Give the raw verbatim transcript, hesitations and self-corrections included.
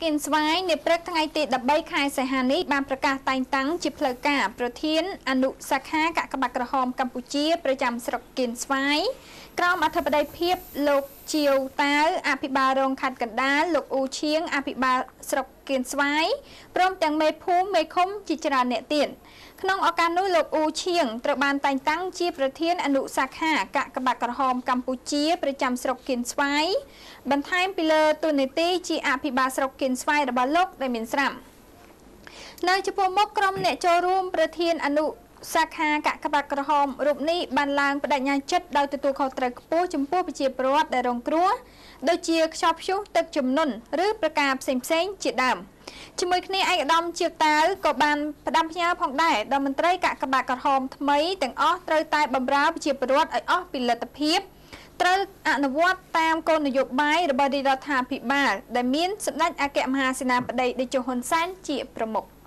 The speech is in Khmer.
គៀនស្វាយនៅព្រឹកថ្ងៃទីដប់បីខែសីហានេះបានប្រកាសតែងតាំងជាផ្លូវការប្រធានអនុសាខាកាកបាទក្រហមកម្ពុជាប្រចាំស្រុកគៀនស្វាយក្រោមអធិបតីភាពលោកជាវតាវអភិបាលរងខេត្តកណ្ដាលលោកអ៊ូឈៀងអភិបាលស្រុកគៀនស្វាយព្រមទាំងមេភូមិមេឃុំជាច្រើនអ្នកទៀតក្នុងឱកាសនោះលោកអ៊ូឈៀងត្រូវបានតែងតាំងជាប្រធានអនុសាខាកាកបាទក្រហមកម្ពុជាប្រចាំស្រុកគៀនស្វាយបន្ថែមពីលើតួនាទីជាអភិបាលស្រុកគៀនស្វាយរបស់លោកដែលមានស្រាប់នៅចំពោះមុខក្រុមអ្នកចូលរួមប្រធានអនុសាខាកាកបាទក្រហមរូបនេះបានឡើងបដិញ្ញាចិត្តដោយទទួលខុសត្រូវខ្ពស់ចំពោះប្រជាពលរដ្ឋដែលរងគ្រោះដូចជាខ្យល់ព្យុះទឹកជំនន់ឬប្រការផ្សេងផ្សេងជាដើមជាមួយគ្នាឯកឧត្តមជាតាវក៏បានផ្ដាំផ្ញើផងដែរដល់មន្ត្រីកាកបាទក្រហមថ្មីទាំងអស់ត្រូវតែបម្រើប្រជាពលរដ្ឋឲ្យអស់ពីលទ្ធភាពត្រូវអនុវត្តតាមគោលនយោបាយរបស់រដ្ឋាភិបាលដែលមានសម្ដេចអគ្គមហាសេនាបតីតេជោហ៊ុនសែនជាប្រមុខ